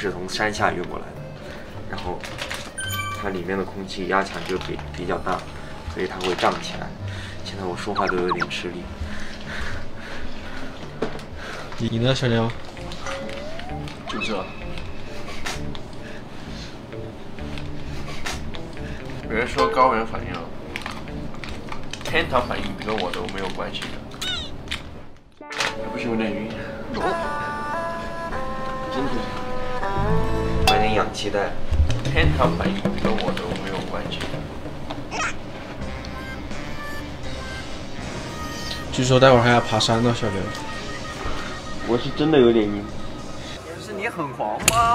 是从山下运过来的，然后它里面的空气压强就比较大，所以它会胀起来。现在我说话都有点吃力。 你呢，小梁？ 就这。有人说高原反应，天堂反应跟我都没有关系的，是不是有点晕？真的。 买点氧气袋。 天堂反应跟我都没有关系的。 据说待会儿还要爬山呢，小刘。 我是真的有点晕。 是你很狂吗？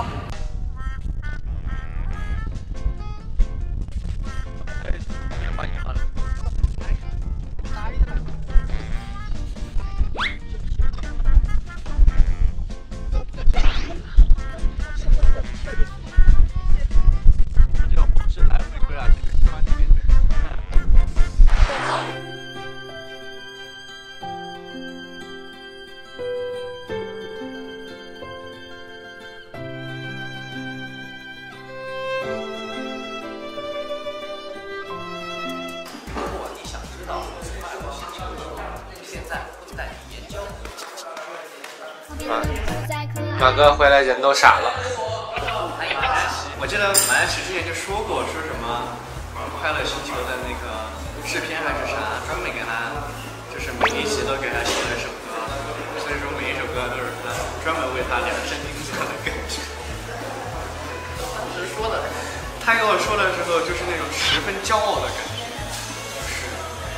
马哥回来人都傻了。 我记得马来西之前就说过，说什么快乐星球的那个制片还是啥，专门给他，就是每一期都给他写了一首歌，所以说每一首歌都是他专门为他量身定做的歌曲。当时说的，他跟我说的时候就是那种十分骄傲的感觉，是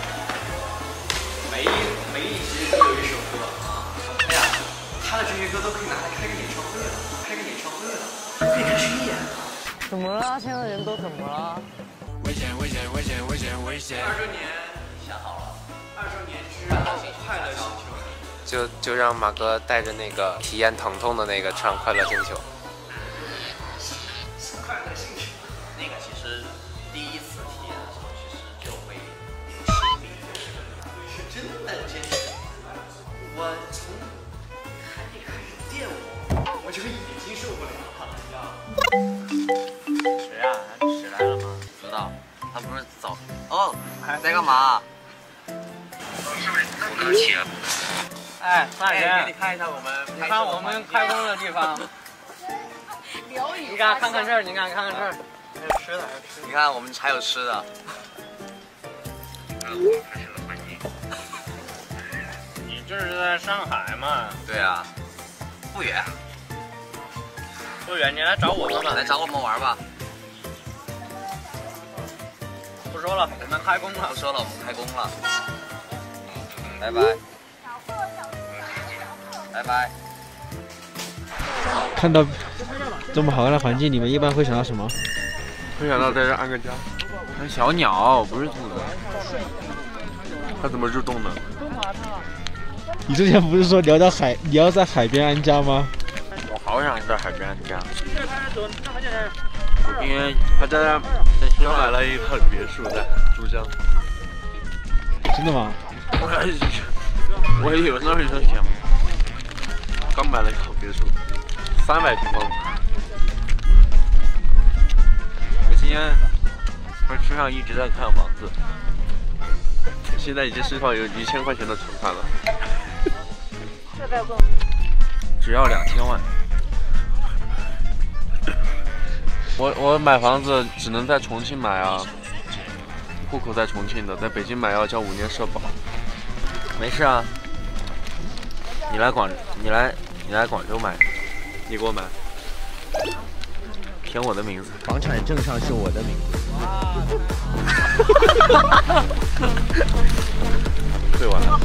每一集都有一首歌啊，哎呀，他的这些歌都可以拿来开个演唱会了，开个演唱会了，可以开巡演了。 怎么了？现在人都怎么了？ 危险！2周年想好了，2周年之快乐星球。 就让马哥带着那个体验疼痛的那个唱《快乐星球》。 快乐星球，那个其实第一次体验的时候，其实就会吃力，是真的坚持。我从还没开始电我就已经受不了了， 谁啊？谁来了吗？不知道，他不是早哦，在干嘛？ 我刚起了。 哎，大人， 给你看一下我们， 你看我们开工的地方。你看看这儿，你看看这儿，还有吃的，还有吃的。你看我们还有吃的。 你这是在上海吗？ 对啊，不远。 不远，你来找我们吧。 来找我们玩吧。 不说了，我们开工了。 不说了，我们开工了。拜拜。拜拜。 看到这么好看的环境，你们一般会想到什么？ 会想到在这安个家。 小鸟不是兔子， 它怎么入洞呢？ 你之前不是说你要在海边安家吗？ 我好想在海边安家。 因为他在刚买了一套别墅在珠江。 真的吗？ 我也有那么一个想法，刚买了一套别墅，300平方米。我今天车上一直在看房子，现在已经身上有1000块钱的存款了。 只要2000万。 我买房子只能在重庆买啊，户口在重庆的，在北京买要交5年社保。 没事啊，你来广州买， 你给我买， 填我的名字。 房产证上是我的名字。 退完了。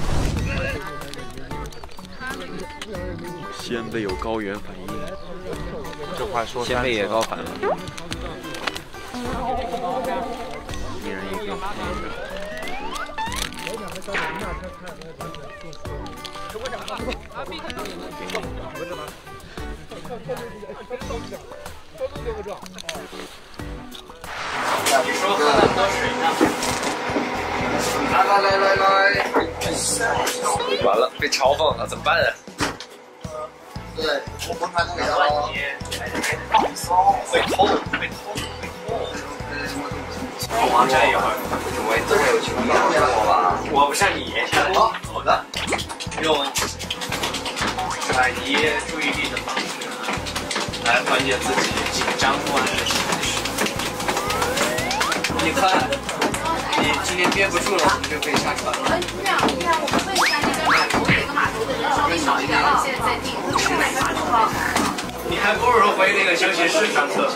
先辈有高原反应，这话说先辈也高反了。 一人一个。 你说喝那么多水呢？ 来，完了，被嘲讽了，怎么办啊？ 对，我们看那个叫放松，会痛。 我这一会儿， 我这个有情况我吧？ 我不像你， 好的， 用转移注意力的方式来缓解自己紧张不安的情绪。你看，你今天憋不住了，我们就可以下船了。 我们问一下那个码头哪个码头的人少一点了，现在在订，是哪个码头啊？ 你还不如回那个休息室上厕所。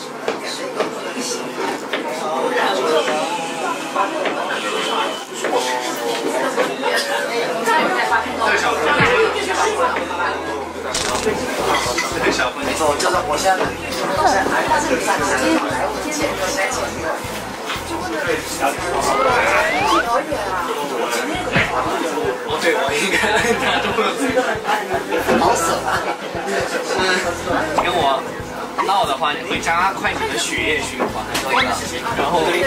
这个小朋友， 走，就是我现在哦，对，我应该拿住了。 好死了。 跟我闹的话，你会加快你的血液循环，然后你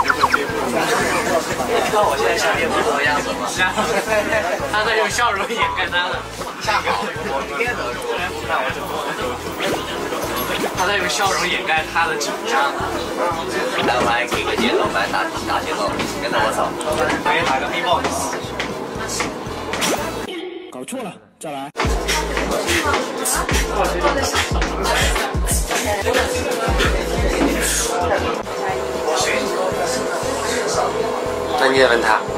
看我现在下面不是这个样子吗？ 他在用笑容掩盖他的。 下好，我明天的虽然不看我他在用笑容掩盖他的紧张。 来，我们来给个节奏，来打节奏，跟大家走。 可以打个 B-box。 搞错了，再来。 那你也问他。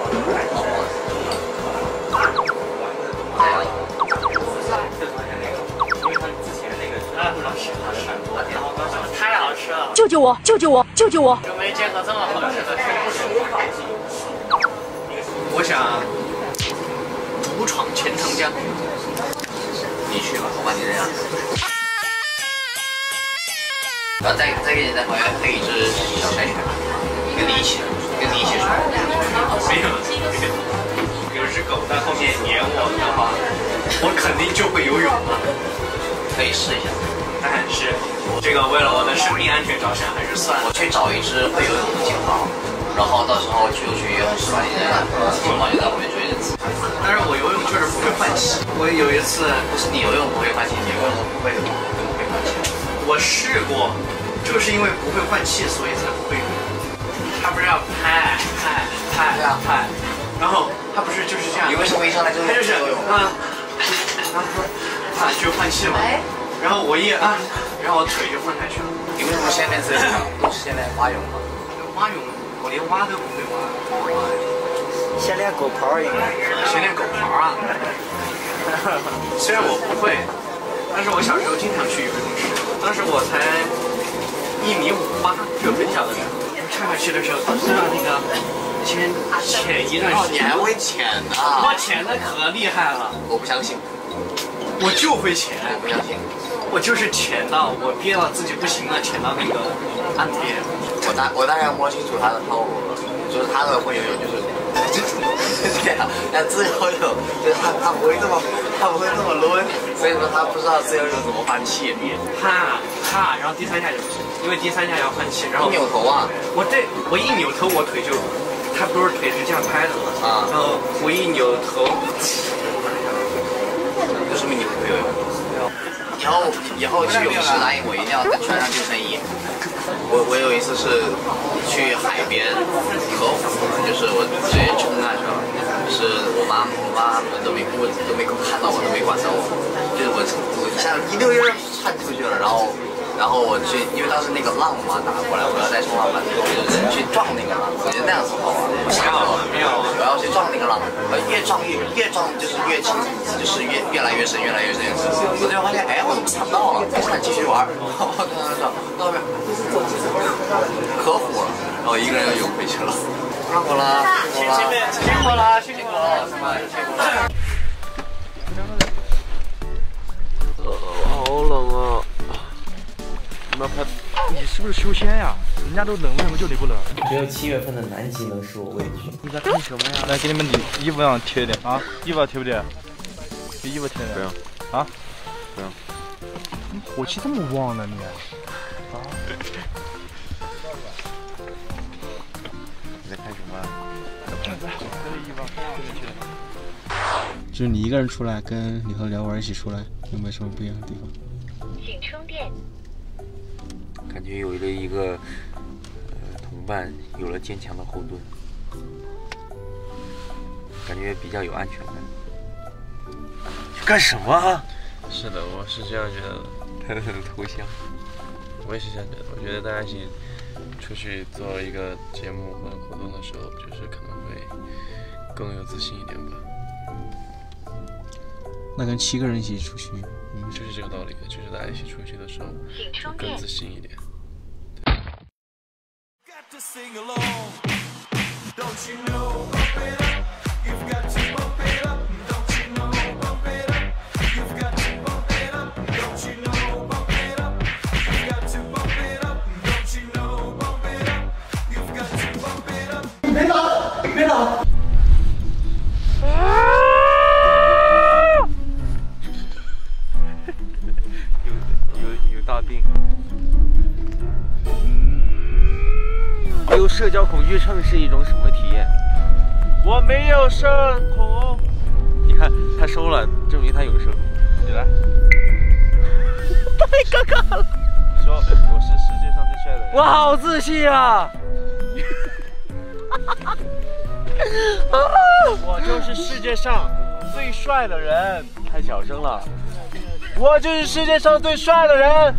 太好吃了！ 救救我！救救我！救救我！ 就没见过这么好吃的水果。我想独闯钱塘江。 你去吧，我帮你这样。然后再给你在旁边配一只小柴犬，跟你一起出。 没有，有只狗在后面撵我的话，我肯定就会游泳了。 可以试一下。 但是这个为了我的生命安全着想，还是算了。 我去找一只会游泳的警察，然后到时候去游泳池把你那个警察就在后面追着刺。 但是我游泳就是不会换气。我有一次不是你游泳不会换气，你游泳不会换气。 我试过，就是因为不会换气，所以才不会游。他不是要拍，然后他不是就是这样。 你为什么一上来就他就是就换气嘛。然后我然后我腿就放下去了。 你为什么现在都是现在蛙泳吗？ 蛙泳，我连蛙都不会蛙。 先练狗刨应该。 先练狗刨啊！虽然我不会，但是我小时候经常去游泳池。当时我才1.58米，就很小的时候。上下去的时候，知道那个潜一段时间。 你还会潜呢？ 我潜的可厉害了。 我不相信。 我就会潜。 我不相信。 我就是潜到我憋到自己不行了，潜到那个岸边。 我大概摸清楚他的套路了，就是他的会游泳就是这样，但自由泳就是他不会这么抡，所以说他不知道自由泳怎么换气。 然后第三下就不行，因为第三下要换气，然后扭头啊！ 我一扭头，我腿就，他不是腿是这样拍的嘛，然后我一扭头， 就说明你不会游泳。以后去泳池答应我一定要穿上救生衣。我有一次是去海边河湖，就是我直接冲下去了，就是我妈们都没看到我，都没管到我，就是我一下一溜烟窜出去了，然后我去，因为当时那个浪嘛打过来，我要在冲浪板周围的人去撞那个浪，我觉得那样子好玩。我要去撞那个浪，越撞就是越轻，就是越来越深。我最后发现，哎，我怎么看不到了？没事，继续玩。然后看到后面可虎了，然后一个人又游回去了。辛苦了，辛苦了，辛苦了， 好冷啊！ 你是不是修仙呀？人家都冷，为什么就你不冷？ 只有7月份的南极能使我畏惧。 你在干什么呀？来，给你们衣服上贴一点啊！衣服要贴不贴？给衣服贴点。 不用。 啊？ 不用。 你火气这么旺呢你？啊？ 你在看什么？ 就是你一个人出来，跟你和聊玩一起出来。 有没有什么不一样的地方？ 请充电。 感觉有了一个同伴，有了坚强的后盾，感觉比较有安全感。干什么？ 是的，我是这样觉得的。 他的头像， 我也是这样觉得。我觉得大家一起出去做一个节目或者活动的时候，就是可能会更有自信一点吧。 那跟7个人一起出去， 就是这个道理，就是大家一起出去的时候，就更自信一点。 别打！别打！ 有大病。有社交恐惧症是一种什么体验？ 我没有社恐。 你看他收了，证明他有社恐。 你来。 太尴尬了。 你说我是世界上最帅的人。 我好自信啊！ 我就是世界上最帅的人。太小声了。我就是世界上最帅的人。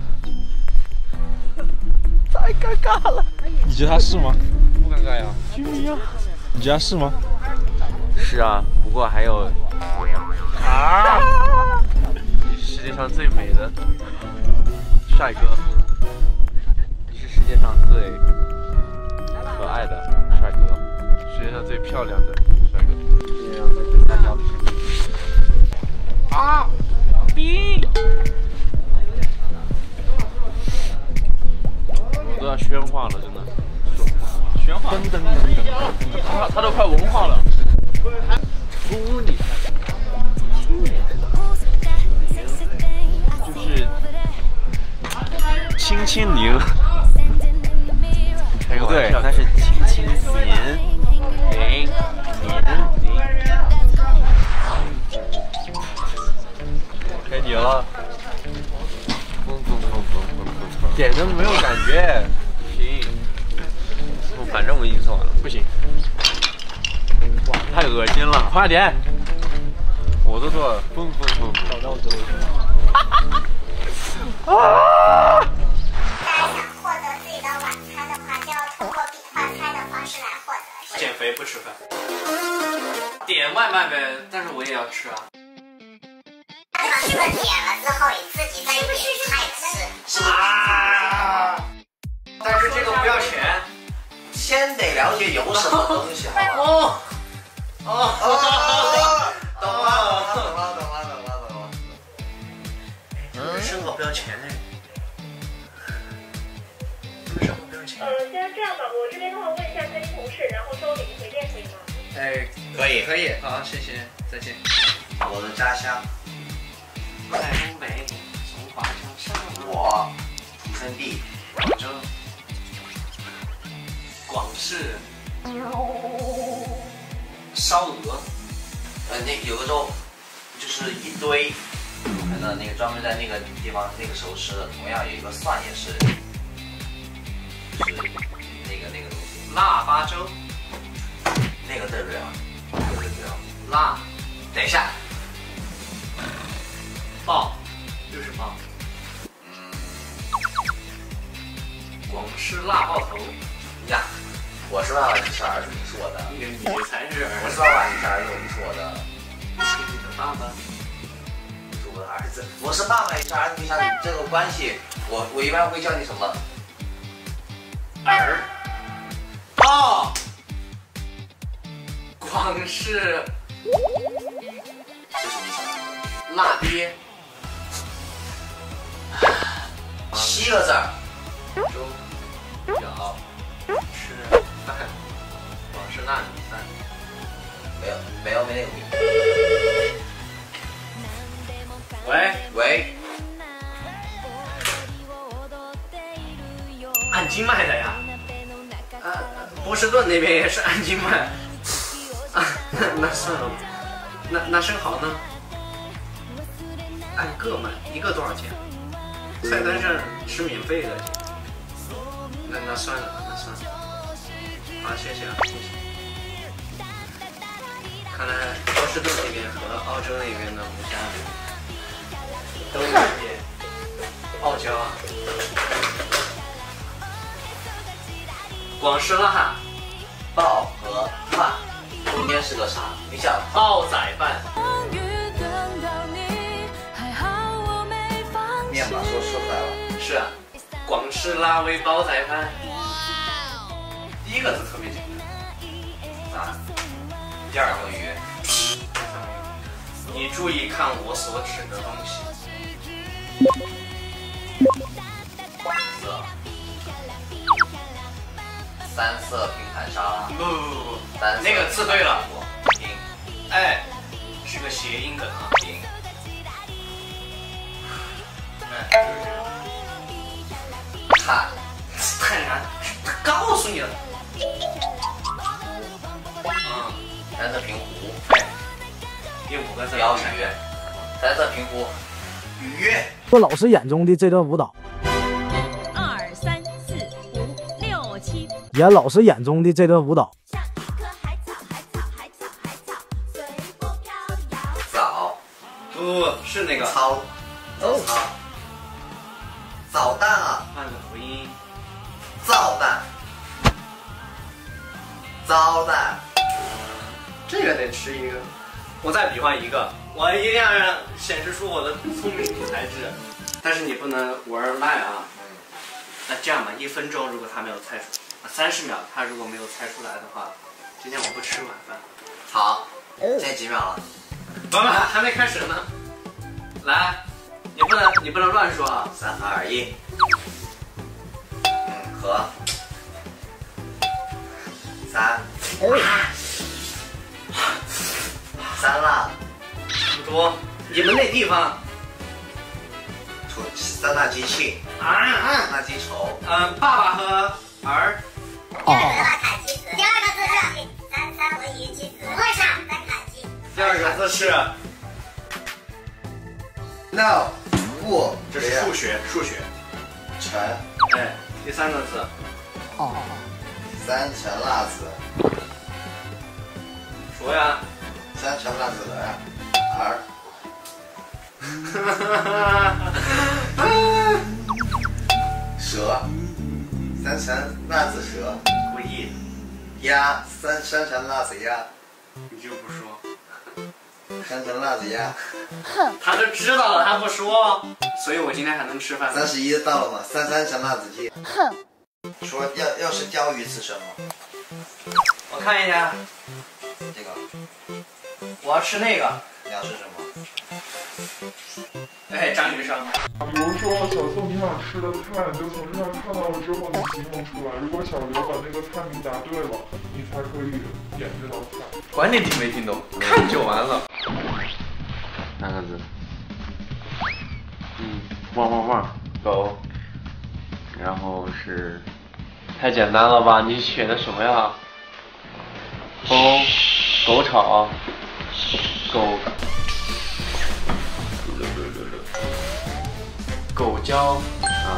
太尴尬了。 你觉得他是吗？ 不尴尬呀。 救命啊！ 你觉得他是吗？ 是啊，不过还有啊！你是世界上最美的帅哥， 你是世界上最可爱的帅哥， 世界上最漂亮的帅哥， 世界上最单调的帅哥。 啊！逼！我都要喧哗了，真的。喧哗！ 噔噔噔噔， 他都快文化了。 服你！ 就是亲亲您。 不对，那是亲亲您。 该你了。 点的没有感觉。 行。 反正我已经做完了。 不行。哇，太恶心了！快点。我都做了。 疯。 大家想获得自己的晚餐的话，就要通过比换菜的方式来获得。 减肥不吃饭，点外卖呗，但是我也要吃啊。 这个点了之后，你自己再点菜吃。 啊！但是这个不要钱， 先得了解有什么东西，好吧？懂了。生活不要钱呢？生活不要钱。 既然这样吧，我这边的话问一下餐厅同事，然后收领回电可以吗？ 哎，可以，好，谢谢，再见。 我的家乡在东北，从华强上。 我出生地广州，广式烧鹅。 那有个州，就是一堆，那个专门在那个地方那个时候吃的，同样有一个蒜也是，就是那个东西。 腊八粥。 那个对不对啊？ 辣。 等一下。 爆，就是爆。广式辣爆头。 呀，我是爸爸，你是儿子，你是我的。 你才是儿子。 我是爸爸，你是儿子，你是我的。 你的爸爸。 你是我的儿子。我是爸爸，你是儿子，你想你这个关系，我一般会叫你什么？ 儿。哦。广式。 这什么意思？ 辣爹。 7个字儿。 粥、饺、吃饭，广式辣米饭。 没那个米。喂。 按斤卖的呀？波士顿那边也是按斤卖。那算了，那生蚝呢？ 按个卖，一个多少钱？菜单上是免费的。那算了，那算了。好，谢谢啊，谢谢。看来波士顿那边和澳洲那边的龙虾都有点傲娇啊。广式辣爆和饭，中间是个啥？你想煲仔饭。 念吧，说出来了。 是啊，广式辣味煲仔饭。第一个字特别简单。 啊。第二个鱼。 你注意看我所指的东西。 色。三色拼盘沙拉。 不，那个字对了。 拼。 哎，是个谐音梗啊。 拼。看， 太难，他告诉你了。 三色平湖。 哎，第5个字。 标语。三色平湖。愉悦。 说老师眼中的这段舞蹈。 1、3、4、5、6、7。 演老师眼中的这段舞蹈。 早。 不是那个。 操。操。早蛋啊！ 换个读音。 糟蛋。糟蛋。 这个得吃一个。我再比划一个，我一定要让显示出我的聪明才智。但是你不能玩赖啊。那这样吧，1分钟，如果他没有猜出，30秒，他如果没有猜出来的话，今天我不吃晚饭。 好，现在几秒了？ 不，还没开始呢。来。你不能乱说啊 ！3、2、1，和3，酸辣， 差不多。你们那地方， 酸辣鸡翅辣鸡稠。 爸爸和儿。 卡鸡子。第2个字是3为1鸡子。不会上再卡鸡。 第2个字是 no。不， 这是数学。 陈。 哎，第3个字。 3层辣子。 说呀。 3层辣子儿。蛇。3层辣子蛇。 故意。 鸭。3层辣子鸭。 你就不说。 3层辣子鸭。 他都知道了，他不说，所以我今天还能吃饭。 31到了吗？3层辣子鸡。说要是鲷鱼吃什么？ 我看一下。 这个。 我要吃那个。 你要吃什么？ 哎，章鱼生。 比如说小宋你想吃的菜，你就从这上看到了之后你形容出来。如果小刘把那个菜名答对了，你才可以点这道菜。 关键听没听懂，看就完了。 3个字。汪，狗。然后是，太简单了吧？你选的什么呀？狗炒，狗胶啊，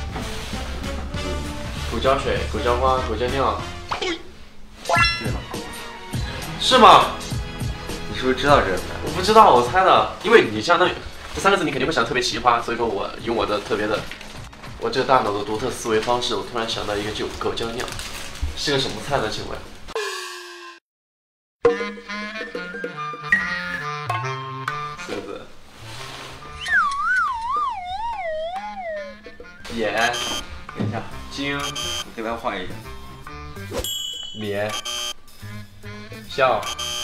狗胶水、狗胶花、狗胶尿。对了，是吗？你是不是知道这个菜？我不知道，我猜的。因为你相当于这3个字，你肯定会想特别奇葩，所以说我用我的特别的，我这个大脑的独特思维方式，我突然想到一个狗胶尿，是个什么菜呢？请问？4个字。眼，等一下，睛，你给它换一个。脸，笑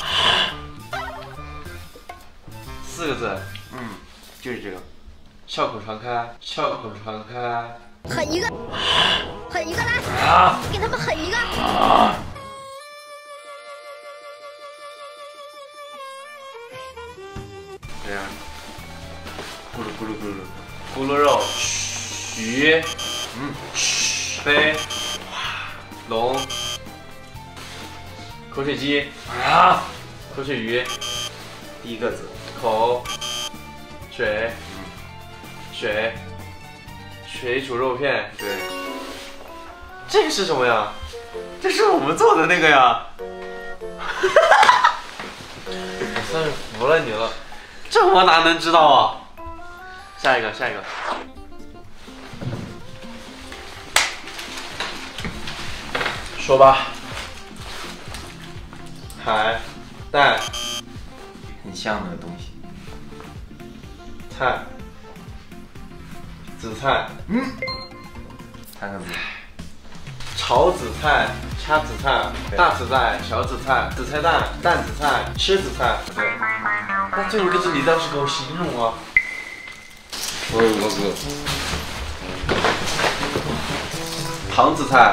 ，4个字，就是这个，笑口常开，笑口常开， 狠一个啦！给他们狠一个！ 这样，咕噜咕噜咕噜，咕噜肉，鱼，飞，龙，口水鸡，口水鱼，第1个字，口，水。 水煮肉片。对。这个是什么呀？这是我们做的那个呀。我算是服了你了，这我哪能知道啊？下一个。说吧。海带， 很像的东西。 菜，紫菜 ，3个字。 炒紫菜，掐紫菜，大紫菜，小紫菜，紫菜蛋，蛋紫菜，吃紫菜。对。那最后一个字你倒是给我形容啊。 我有个字。 糖紫菜。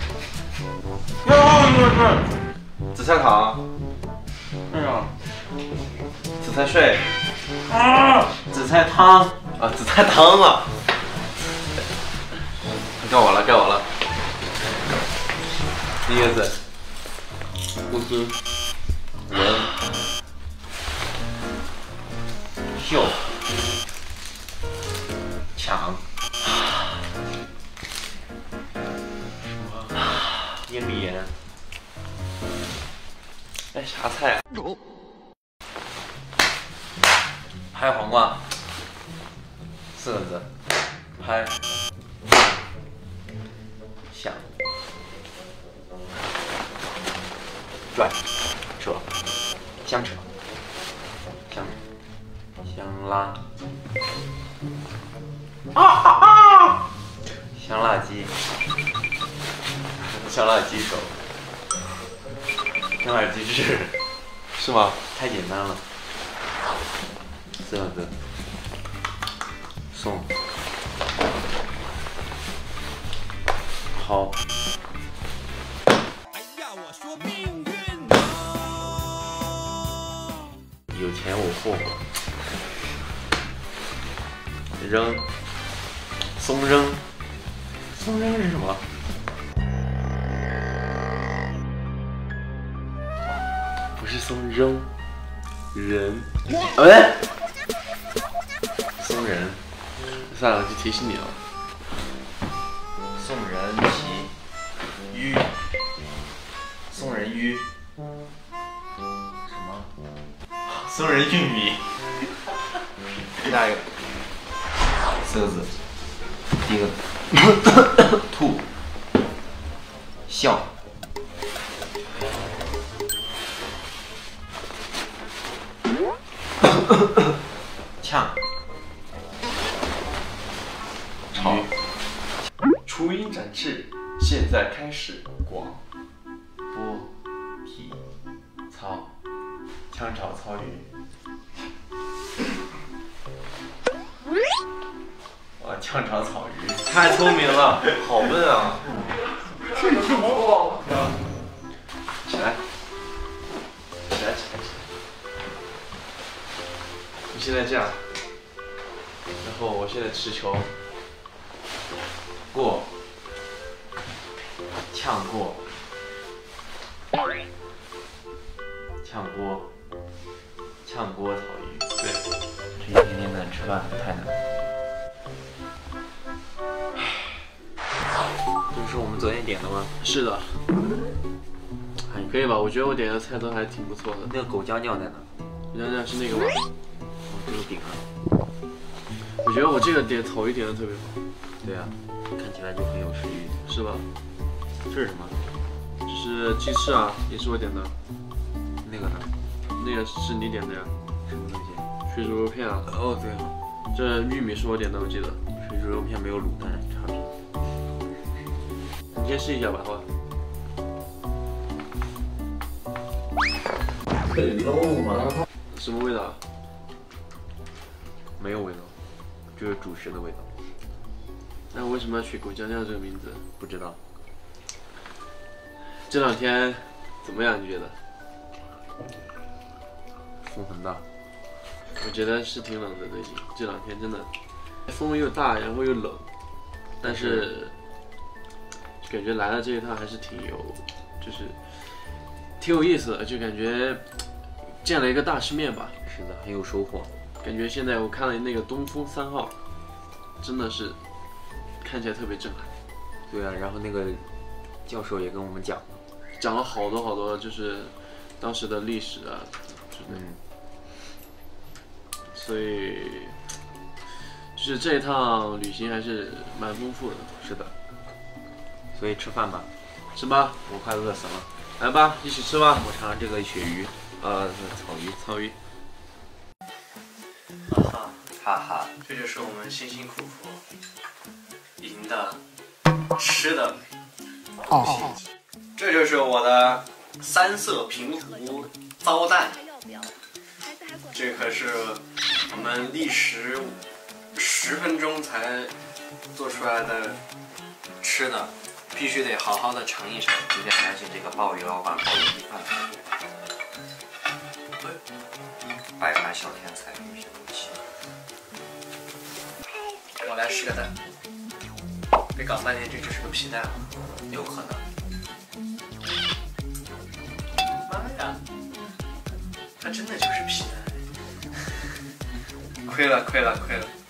紫菜糖。 哎呀。 紫菜碎。 紫菜汤。 啊，紫菜汤啊。该我了。第一个字。 呼吸。闻。嗅。抢。咽鼻炎。 哎，啥菜啊？ 拍黄瓜，4个字。 拍。 想。拽。扯。香扯。香辣。香辣鸡。 香辣鸡手。 香辣鸡翅。 是吗？ 太简单了。4个字。送。好。有钱我霍霍。扔。松扔。松扔是什么？不是松扔。人。哎。松人。 算了，就提醒你了。 送人皮。鱼。送人鱼。什么？送人玉米。 下一个。 4个字。第一个吐。笑。呛。 炒。雏鹰展翅，现在开始。 广。播。体。操。炝炒操鱼。哇，炝炒草鱼， 太聪明了，好笨啊！ 这有什么好？ 起来，起来！你现在这样，然后我现在持球， 过，炝过，炝锅，炝锅草鱼。 对， 这一天天的吃饭太难。 这是我们昨天点的吗？ 是的，还可以吧？我觉得我点的菜都还挺不错的。 那个狗夹尿在哪？ 狗夹尿是那个吗？ 这个饼啊。 我觉得我这个点头一点的特别好。 对啊，看起来就很有食欲， 是吧？ 这是什么？ 这是鸡翅啊，也是我点的。 那个呢？ 那个是你点的呀？ 什么东西？ 水煮肉片啊。 哦，对。 这玉米是我点的，我记得。 水煮肉片没有卤蛋，差评。 你先试一下吧，好吧。 很 low 吗？ 什么味道？ 没有味道，就是主食的味道。 那为什么要取狗夹尿这个名字？ 不知道。 这两天怎么样？你觉得？ 风很大。 我觉得是挺冷的，最近这两天真的，风又大，然后又冷，但是。 感觉来了这一趟还是挺有意思的，就感觉见了一个大世面吧。 是的，很有收获。 感觉现在我看了那个东风3号， 真的是看起来特别震撼。 对啊，然后那个教授也跟我们讲了好多，就是当时的历史啊之类的。所以就是这一趟旅行还是蛮丰富的。 是的。所以吃饭吧。 吃吧， 我快饿死了。 来吧，一起吃吧。 我尝尝这个鳕鱼，草鱼。 哈哈，这就是我们辛辛苦苦赢的吃的。 哦， 这就是我的3色平湖糟蛋。这可是我们历时10分钟才做出来的吃的，必须得好好的尝一尝。 有点相信这个鲍鱼老板鲍鱼米饭。百搭小天才女神武器。 我来试个蛋，别搞半天这只是个皮蛋了， 有可能。 妈呀，它真的就是皮蛋！亏了。